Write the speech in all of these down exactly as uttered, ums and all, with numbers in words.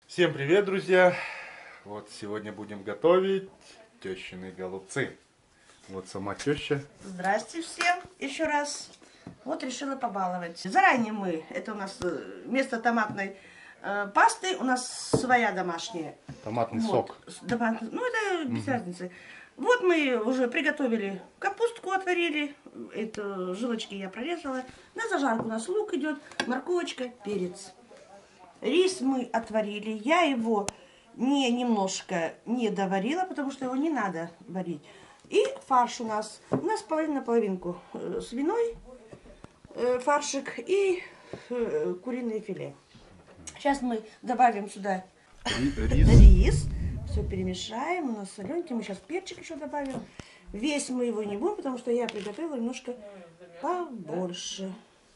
Всем привет, друзья! Вот сегодня будем готовить тещины голубцы. Вот сама теща. Здрасте всем еще раз. Вот решила побаловать. Заранее мы, это у нас вместо томатной э, пасты, у нас своя домашняя. Томатный вот. сок. Томат, ну это без угу. разницы. Вот мы уже приготовили капустку, отварили. Это жилочки я прорезала. На зажарку у нас лук идет, морковочка, перец. Рис мы отварили. Я его не немножко не доварила, потому что его не надо варить. И фарш у нас. У нас половина на половинку. Э, свиной э, фаршик и э, куриное филе. Сейчас мы добавим сюда Рис. рис. Все перемешаем. У нас солененький. Мы сейчас перчик еще добавим. Весь мы его не будем, потому что я приготовила немножко побольше.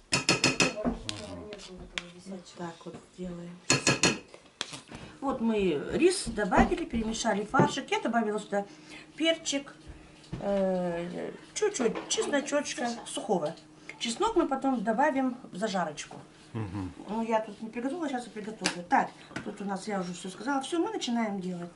Вот так вот делаем. Вот мы рис добавили, перемешали фаршик. Я добавила сюда перчик, чуть-чуть э, чесночочка сухого. Чеснок мы потом добавим в зажарочку. Угу. Ну, я тут не приготовила, сейчас я приготовлю. Так, тут у нас, я уже все сказала. Все, мы начинаем делать.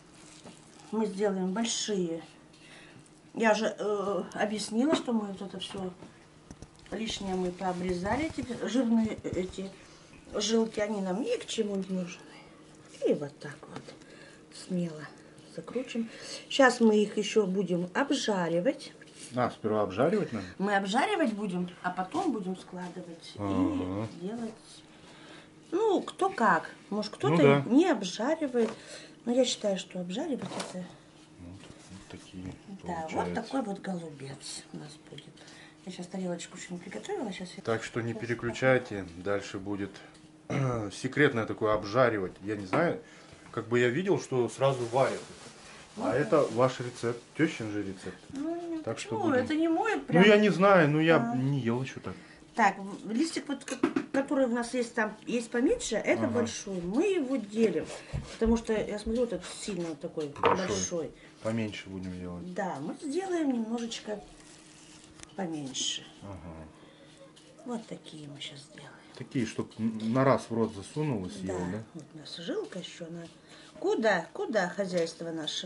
Мы сделаем большие. Я же э, объяснила, что мы вот это все лишнее мы пообрезали. Эти жирные эти жилки, они нам ни к чему не нужны. И вот так вот смело закручиваем. Сейчас мы их еще будем обжаривать. А, сперва обжаривать надо? Мы обжаривать будем, а потом будем складывать ага. и делать. Ну, кто как. Может, кто-то ну, да. не обжаривает. Но я считаю, что обжаривать это... Вот, вот такие Да, получается. вот такой вот голубец у нас будет. Я сейчас тарелочку еще не приготовила. Сейчас я... Так что не переключайте. Дальше будет секретное такое обжаривать. Я не знаю, как бы я видел, что сразу варят. Ну, а это ваш рецепт, тещин же рецепт. Ну, так почему? Что будем... Это не мой прям... Ну я не знаю, но я а... не ел еще так. Так, листик, вот, который у нас есть там, есть поменьше, это ага. большой. Мы его делим, потому что, я смотрю, вот этот сильно такой большой. большой. Поменьше будем делать. Да, мы сделаем немножечко поменьше. Ага. Вот такие мы сейчас сделаем. Такие, чтобы на раз в рот засунул и съел, да? Да, вот у нас жилка еще. Она... Куда, куда хозяйство наше?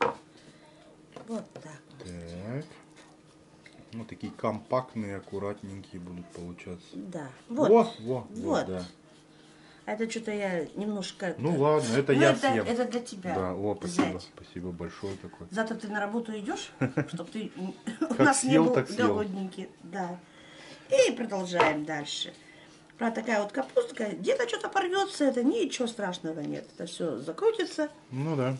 Вот так. Так. Ну, такие компактные, аккуратненькие будут получаться. Да. Вот. Во, во, вот. вот да. Это что-то я немножко... Ну ладно, это ну, я это, съем. Это для тебя. Да, о, спасибо. Взять. Спасибо большое такое. Завтра ты на работу идешь, чтобы ты у нас не был голодненький. Да. И продолжаем дальше. Про такая вот капустка. Где-то что-то порвется, это ничего страшного нет. Это все закрутится. Ну да.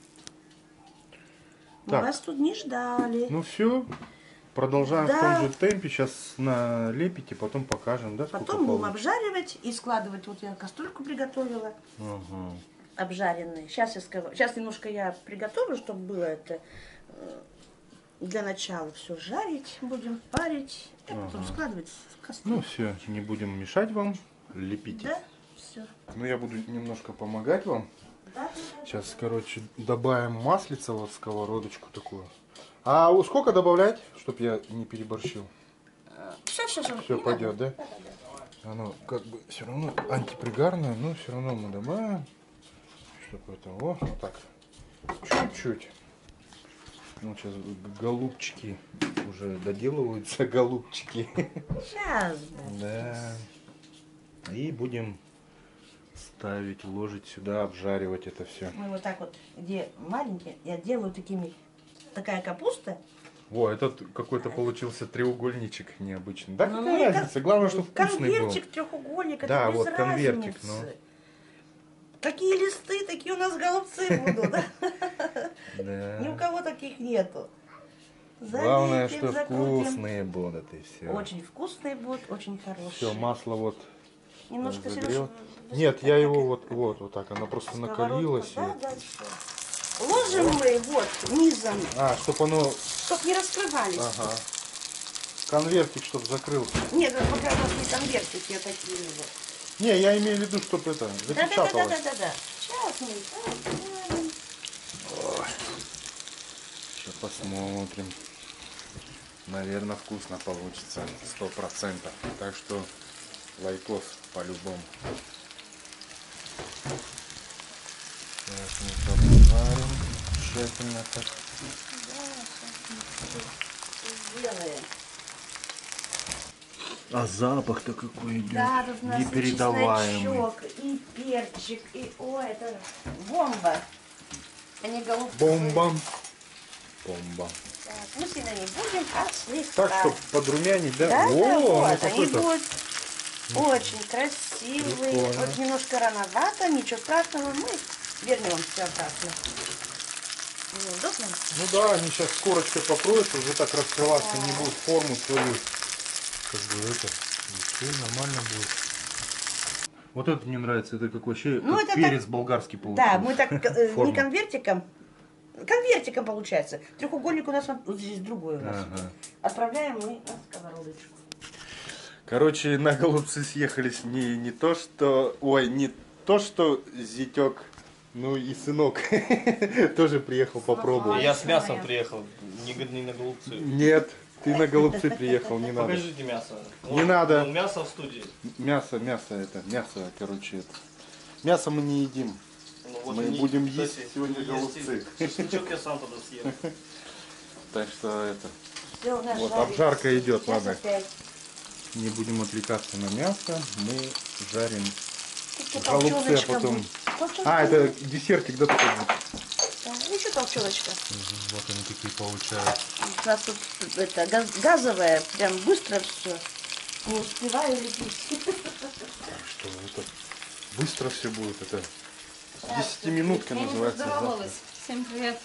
Мы так. вас тут не ждали. Ну все. Продолжаем да. в том же темпе. Сейчас налепите, потом покажем, да? Потом будем обжаривать и складывать. Вот я кастрюльку приготовила. Ага. Обжаренные. Сейчас я скажу. Сейчас немножко я приготовлю, чтобы было это для начала все жарить. Будем парить. И ага. потом складывать в кастрюлю. Ну все, не будем мешать вам. Лепите. Да, все. Ну я буду немножко помогать вам. Да? Сейчас, короче, добавим маслица вот в сковородочку такую. А сколько добавлять, чтобы я не переборщил? Все, все, все. Все пойдет, да? Оно как бы все равно антипригарное, но все равно мы добавим. Чтобы это, о, вот так, чуть-чуть. Ну, сейчас голубчики уже доделываются, голубчики. Сейчас будет. Да. И будем ставить, ложить сюда, обжаривать это все. Мы вот так вот, где маленькие, я делаю такими, такая капуста. О, этот какой-то получился треугольничек необычный. Да, ну, какая ну, разница? Главное, чтобы вкусный был. Конвертик, треугольник, это да, без вот конвертик. разницы. Ну. Какие листы, такие у нас голубцы будут. Да. Ни у кого таких нету. Главное, что вкусные будут и все. Очень вкусные будут, очень хорошие. Все, масло вот немножко загрел. Нет, я его вот, вот, вот так, оно просто накалилось. Да, да, все. Ложим мы вот низом. А, чтобы оно... Чтоб не раскрывались. Ага. Конвертик, чтобы закрылся. Нет, это пока у нас не конвертики, а такие вот. Не, я имею в виду, чтобы это запечаталось. Да, да, да, да, да, да. Сейчас мы. Сейчас посмотрим. Наверное, вкусно получится, сто процентов. Так что лайкос по-любому. Сейчас мы обжарим тщательно так. Сделаем. А запах-то какой идет. Да, тут у нас и непередаваемый. чесночок, и перчик, и... Ой, это бомба. Они голубцы. Бомба. Бомба. Так, мы сильно не будем, а слегка. Так, чтобы подрумянить, да? Да, О, да, ну вот, они какой-то. будут очень красивые. Прикольно. Вот немножко рановато, ничего страшного, мы вернем все обратно. Неудобно? Ну да, они сейчас с корочкой покроются, уже так раскрываться Да. не будут, форму свою. Как бы это, все нормально будет. Вот это мне нравится, это как вообще Ну, как это перец так- болгарский получился. Да, мы так э, не Форма. конвертиком, конвертиком получается. Треугольник у нас вот, вот здесь другой у нас. Ага. Отправляем мы на сковородочку. Короче, на голубцы съехались не, не то, что... Ой, не то, что зятек, ну и сынок тоже приехал попробовать. Я с мясом приехал, не, не на голубцы. Нет, ты на голубцы приехал, не надо. Покажите мясо. Не надо. вон мясо в студии. Мясо, мясо это, мясо, короче, это. Мясо мы не едим. Ну, вот Мы они, будем кстати, есть сегодня есть. голубцы. Чесночок я сам тогда съем. Так что это, Все, у нас вот жарится. обжарка идет, Сейчас ладно. опять. Не будем отвлекаться на мясо, мы жарим Тут что, голубцы, а толчёночка потом... будет. Толчёночка А, это будет. десертик, да, такой будет? Да, еще толченочка. Вот они такие получаются. У нас тут это, газ, газовая, прям быстро все. Не успеваю лепить. Что это? Быстро все будет, это Так, десятиминутка Я не называется. поздоровалась. Всем привет.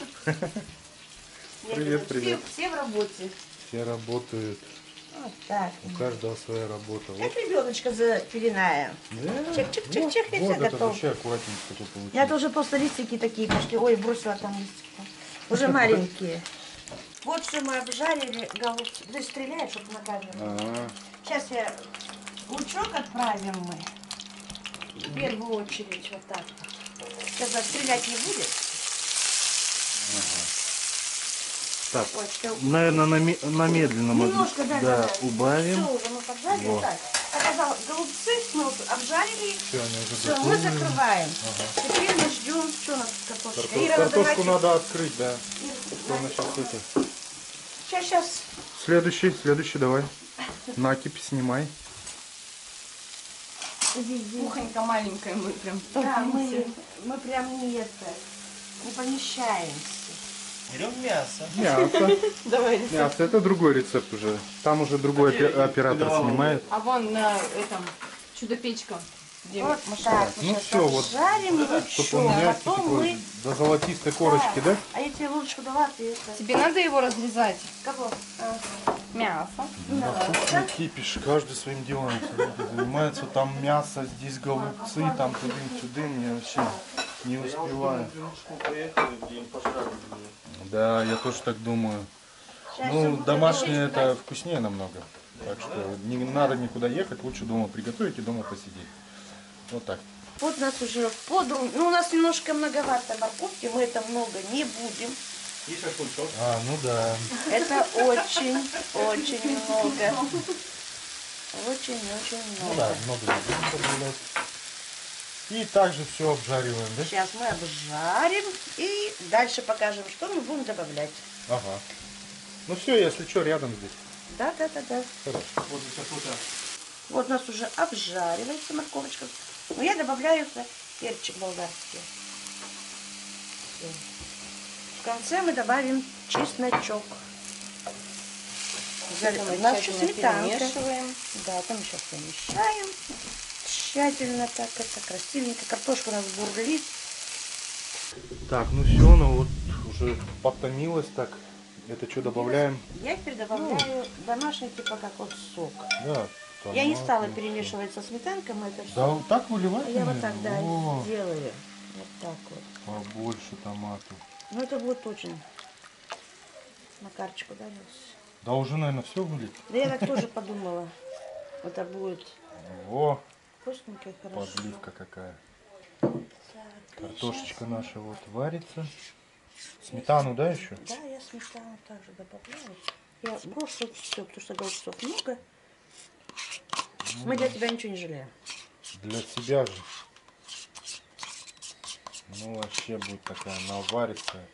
Привет, привет. Все, все в работе. Все работают, Вот так. у каждого своя работа. Вот. Как ребеночка запеленая. Да. Чик-чик-чик-чик, и Вот все это готово. вообще аккуратненько такой получилось. Я тоже просто листики такие пошли. Ой, бросила там листики. Уже маленькие. Вот что мы обжарили голубцы. Да стреляет, чтобы на камеру. Ага. Сейчас я лучок отправим мы. В первую очередь вот так. Сейчас стрелять не будет. Так, Ой, что... наверное, на, ме- на медленном Немножко, да, да, да. убавим. Все, уже мы поджарили. Вот. Так, показал, голубцы мы вот обжарили. Все, они уже Все, мы готовы. закрываем. Теперь мы ждем, что у нас картошка. Карто- Ира, Картошку давайте. надо открыть, да. Ира, Что она сейчас это? Сейчас, сейчас. Следующий, следующий, давай. Накипь снимай. Кухонька маленькая, мы прям. Да, мы, мы прям не это, не помещаемся. Берем мясо. Мясо. Давай. Мясо, это другой рецепт уже. Там уже другой А где- опе- оператор куда он? снимает. А вон на этом чудо-печка. Где Вот машина. так, мы Ну сейчас всё, вот. обжарим лучок, Чтобы он а мягкий потом такой, мы... до золотистой корочки, да? А я тебе ложечку дала, ты это... Тебе надо его разрезать? Кого? А, Мясо. да. Вкусный кипиш, каждый своим делом люди занимается. Там мясо, здесь голубцы, там тудым-сюдым. Я вообще не успеваю. Поехали, где-нибудь пожрали. Да, я тоже так думаю. Сейчас всё Ну, будет домашнее готовить. это вкуснее намного. Так что не надо никуда ехать, лучше дома приготовить и дома посидеть. Вот так. Вот у нас уже подрум... Ну, у нас немножко многовато морковки, мы это много не будем. И шашлычок. А, ну да. Это очень, очень много. Очень-очень Ну много. да, много не будем добавлять. И также все обжариваем, да? Сейчас мы обжарим и дальше покажем, что мы будем добавлять. Ага. Ну все, если что, рядом здесь. Да, да, да, да. Хорошо. Возле шашлыка. Вот у нас уже обжаривается морковочка. Но я добавляю сюда перчик болгарский. Всё. В конце мы добавим чесночок. У нас еще сметанка. перемешиваем. Да, там сейчас помешаем. Тщательно так, это красивенько. Картошка у нас бурлит. Так, ну все, ну вот уже подтомилось так. Это что добавляем? Я теперь добавляю домашний типа как вот сок. Да. Я не томаты, стала всё. перемешивать со сметанкой, мы это все. Да, вот так выливать? Я вот наверное? так, да, О, делаю. Вот так вот. побольше томатов. Ну это будет очень. Макарчику, да, Лёс? Да уже, наверное, все вылить. Да я так тоже подумала. Это будет О, вкусненько и хорошо. подливка какая. Так, и Картошечка наша вот варится. Сметану, да, еще? щас- Да, я сметану также добавляю. Я брошу все, потому что голубцов много. Мы для тебя ничего не жалеем. Для себя же. Ну вообще будет такая наваристая.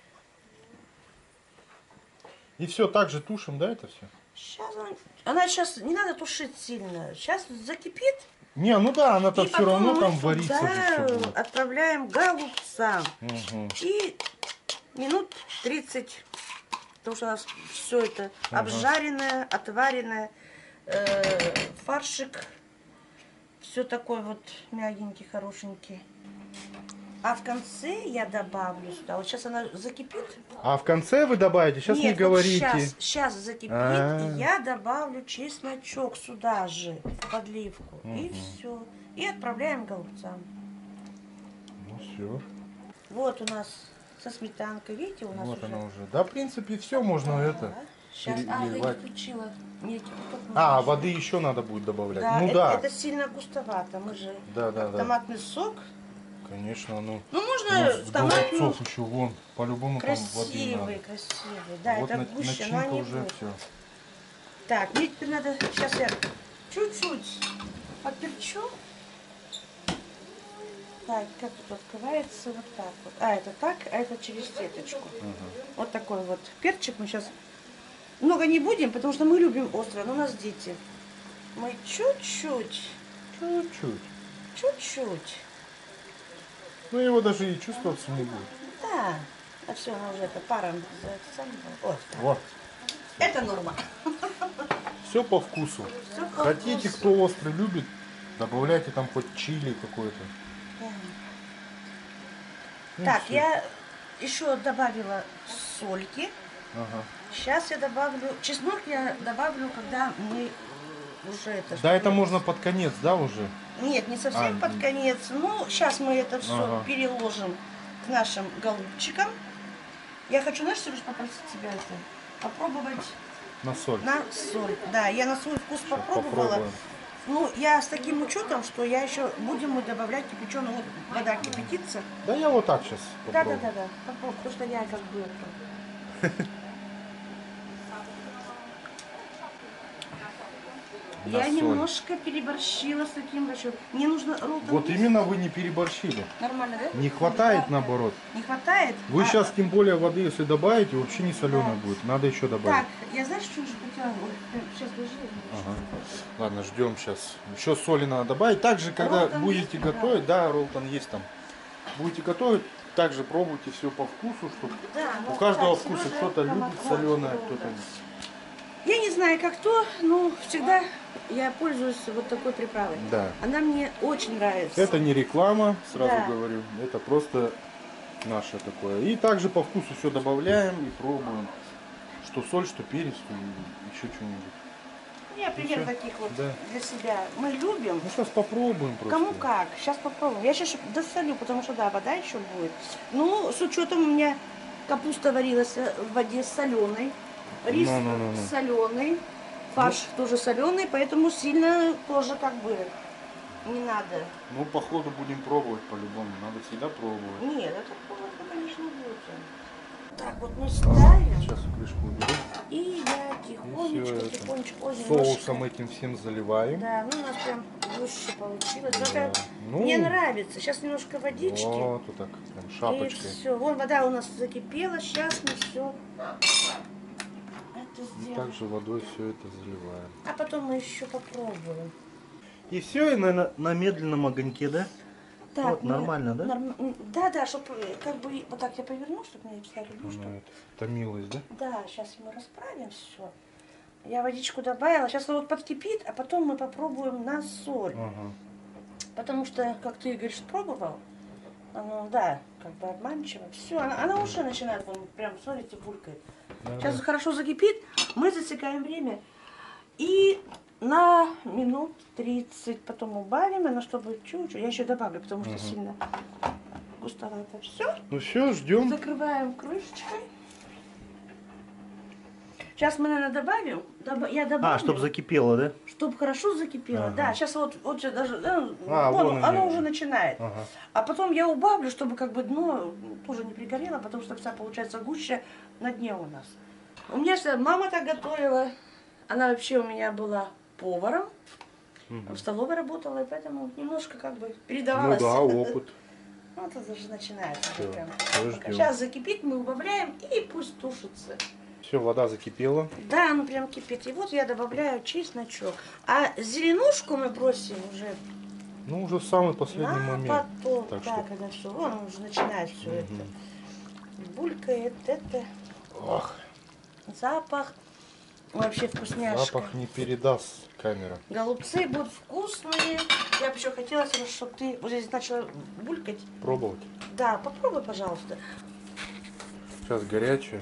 И все, так же тушим, да, это все? Сейчас она, она сейчас не надо тушить сильно. Сейчас закипит. Не, ну да, она-то И все потом равно мы там сюда вариться же все будет. отправляем голубца. Угу. И минут тридцать, потому что у нас все это обжаренное, отваренное, э, фаршик, все такой вот мягенький, хорошенький. А в конце я добавлю сюда, вот сейчас она закипит. А в конце вы добавите? Сейчас не Нет, вот говорите. сейчас, сейчас закипит, А-а-а. и я добавлю чесночок сюда же, в подливку. И все. И отправляем голубцам. Ну все. Вот у нас со сметанкой, видите, у нас Вот уже. она уже. Да, в принципе, все можно это. Сейчас, а, я не переливать. включила. Нет, кипяток нужно А, еще. воды еще надо будет добавлять. Да, ну это, да. это сильно густовато. Мы же Да, да, да. томатный сок. Конечно, ну. Ну, У можно нас в томатную. голубцов еще вон. По-любому там воды Красивый, надо. красивый. Да, вот это на- гуще, но начинка они уже будут. все. Так, мне теперь надо, сейчас я чуть-чуть подперчу. Так, как тут открывается, вот так вот. А, это так, а это через сеточку. Вот такой вот перчик мы сейчас много не будем, потому что мы любим острое, но у нас дети. Мы чуть-чуть, Чуть-чуть. чуть-чуть. Ну его даже и чувствоваться не будет. Да, а все, она уже это паром. за- сам- Ой, так. Вот. Это норма. Все по вкусу. Всё по Хотите, вкусу. кто острый любит, добавляйте там хоть чили какое-то. Да. Ну, Так, всё. я еще добавила сольки. Ага. Сейчас я добавлю... Чеснок я добавлю, когда мы уже это... Да, это чтобы- можно под конец, да, уже? Нет, не совсем А, под м. конец. Ну, сейчас мы это все Ага. переложим к нашим голубчикам. Я хочу, знаешь, Сереж, попросить тебя это попробовать На соль. на соль. Да, я на свой вкус Сейчас попробовала. попробуем. Ну, я с таким учетом, что я еще будем мы добавлять кипяченую, вот вода кипятится. Да я вот так сейчас Да, попробую. да, да, да. Попробуй, потому что я как бы это. На Я соль. немножко переборщила с таким большим. Мне нужно роллтон. Вот есть? именно вы не переборщили. Нормально, да? Не хватает, Жарко. наоборот. Не хватает? Вы А, сейчас, тем более, воды, если добавите, вообще не соленая Да. будет. Надо еще добавить. Так, я знаешь, что же хотела? Ой, сейчас лежи. Ага. Ладно, ждем сейчас. Еще соли надо добавить. Также, когда Ролтон будете есть? готовить, да, ролтон есть там. Будете готовить, также пробуйте все по вкусу, чтобы Да, у ну, каждого так, вкуса Сережа, кто-то любит томат- соленое, вот, кто-то да. нет. Я не знаю, как кто, но всегда я пользуюсь вот такой приправой. Да. Она мне очень нравится. Это не реклама, сразу Да. говорю. Это просто наше такое. И также по вкусу все добавляем и пробуем. Что соль, что перец, что еще что-нибудь. Я пример всё. таких вот Да. для себя. Мы любим. Ну сейчас попробуем просто. Кому как. Сейчас попробуем. Я сейчас досолю, потому что да, вода еще будет. Ну, с учетом у меня капуста варилась в воде соленой, рис Ну-ну-ну-ну. соленый, фарш тоже соленый, поэтому сильно тоже как бы не надо. Ну, походу будем пробовать по-любому. Надо всегда пробовать. Нет, это холодно, конечно, будет. Так, вот мы ставим. Сейчас крышку уберу. И я И тихонечко, всё это. тихонечко, ой, Соусом немножко. этим всем заливаем. Да, ну у нас прям гуще получилось. Да. Это Ну, мне нравится. Сейчас немножко водички. Вот, вот так, прям И шапочкой. все. Вон вода у нас закипела. Сейчас мы все это И сделаем. также водой все это заливаем. А потом мы еще попробуем. И все, и на, на медленном огоньке, да? Так, Вот, мы- нормально, да? норм- м, Да, да, чтобы как бы вот так я поверну, чтобы мне встали блюшко. Она это, томилась, да? Да, сейчас мы расправим все. Я водичку добавила. Сейчас вот подкипит, а потом мы попробуем на соль. Ага. Потому что, как ты, говоришь, пробовал, оно, да, как бы обманчиво. Все, она, она уже начинает, вон, прям, смотрите, булькает. Да, Сейчас да. хорошо закипит, мы засекаем время. И на минут тридцать потом убавим, она чтобы чуть-чуть. Я еще добавлю, потому что Ага. сильно густовато. Все, Ну все, ждем. закрываем крышечкой. Сейчас мы, наверное, добавим. Доба- Я добавлю. А, чтобы закипело, да? Чтобы хорошо закипело. Ага. Да, сейчас вот, вот сейчас даже, да, А, вон, вон оно они. уже начинает. Ага. А потом я убавлю, чтобы как бы дно тоже не пригорело, потому что вся получается гуща на дне у нас. У меня всегда мама так готовила. Она вообще у меня была поваром. В столовой работала, и поэтому немножко как бы Ну передавалась. да, опыт. Вот это же начинается. Всё, Прям. всё ждём. Сейчас закипит, мы убавляем и пусть тушится. Все, вода закипела. Да, оно прям кипит. И вот я добавляю чесночок. А зеленушку мы бросим уже Ну, уже в самый последний на момент. потом. Так да, что- когда все, вон он уже начинает все это. Булькает это. Ох, Запах. Вообще вкусняшка. запах не передаст камера. Голубцы будут вкусные. Я бы еще хотела, чтобы ты вот здесь начала булькать. Пробовать. Да, попробуй, пожалуйста. Сейчас горячая.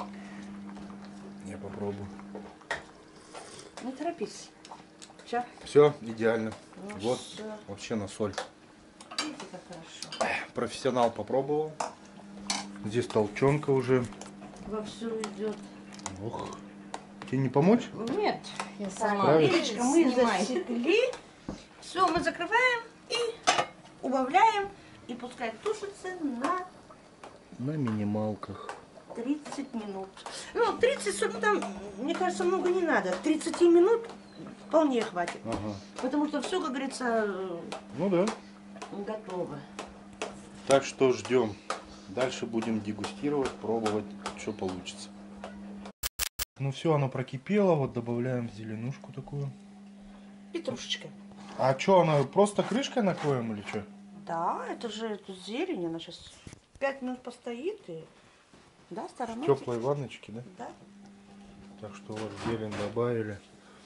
Я попробую. Не торопись. Все. Все, идеально. Ну Вот, всё. вообще на соль. Видите, как хорошо. Профессионал попробовал. Здесь толчонка уже. Вовсю идет. Ох. Тебе не помочь? Нет, я Так, сама. Правильно. Ирочка, мы Снимай. засекли. Все, мы закрываем и убавляем. И пускай тушится на На минималках. тридцать минут. Ну, тридцать, ну там, мне кажется, много не надо. тридцать минут вполне хватит. Ага. Потому что все, как говорится, Ну да. готово. Так что ждем. Дальше будем дегустировать, пробовать, что получится. Ну все, оно прокипело. Вот добавляем зеленушку такую. Петрушечка. А что, она просто крышкой накроем или что? Да, это же эту зелень, она сейчас пять минут постоит и... Да, В стороной. теплой ванночке, да? Да. Так что вот зелень добавили.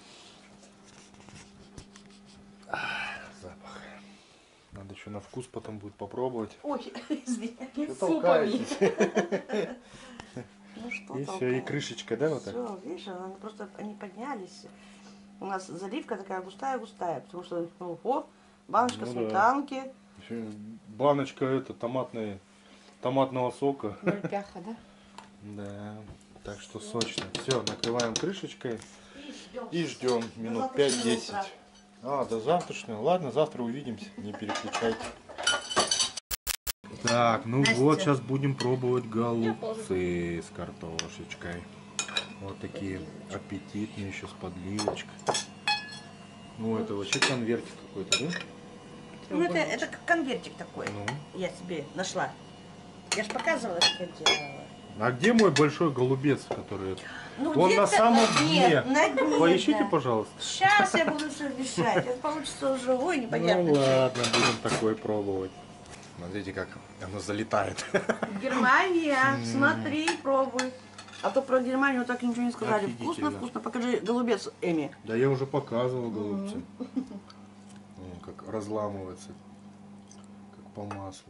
Ах, запах. Надо еще на вкус потом будет попробовать. Ой, извиняюсь. Что С толкаетесь? Ну что И все, и толкаешь? крышечка, да, вот так? Все, видишь, они просто они поднялись. У нас заливка такая густая-густая, потому что, ну, о, баночка Ну да. сметанки. Ещё баночка это томатной, томатного сока. Мальпяха, да? Да, так что сочно. Все, накрываем крышечкой И ждем. и ждем До минут завтрашнего пять-десять. утра. А, до завтрашнего. Ладно, завтра увидимся. Не переключайте. Так, ну Настя. вот, сейчас будем пробовать голубцы с картошечкой. Вот такие аппетитные, еще с подливочкой. Ну, это вообще конвертик какой-то, да? Ну, это, это как конвертик такой. Ну. Я себе нашла. Я же показывала, как я делала. А где мой большой голубец, который... Ну, Он на где-то самом дне, дне. на дне, Поищите, да. пожалуйста. Сейчас я буду все вещать. Это получится уже, ой, непонятно. Ну ладно, будем такой пробовать. Смотрите, как оно залетает. Германия, смотри, пробуй. А то про Германию так ничего не сказали. Офигительно. Вкусно, вкусно. Покажи голубец Эми. Да я уже показывал голубцы. Вон как разламывается. Как по маслу.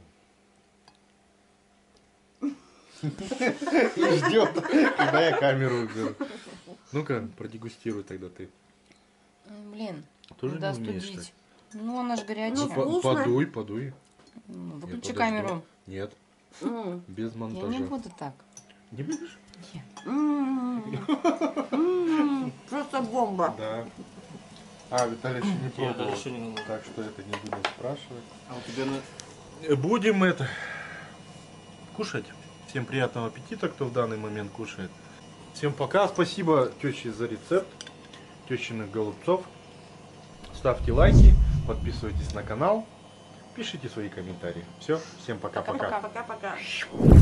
И ждет, когда я камеру уберу. Ну-ка, продегустируй тогда ты. М, Блин, Тоже надо не умеешь, остудить. что Ну, она же Ну, горячая. По- вкусно. Подуй, подуй. Ну, Я Выключи подожду. камеру. Нет, М. без Я монтажа. не буду так. Не будешь? Нет. М. М. Просто бомба. Да. А, Виталий еще не Я пробовал. даже еще не надо. Так что это не будем спрашивать. А у тебя на... Будем это кушать. Всем приятного аппетита, кто в данный момент кушает. Всем пока. Спасибо теще за рецепт тещиных голубцов. Ставьте лайки, подписывайтесь на канал, пишите свои комментарии. Все, всем пока-пока. Пока-пока.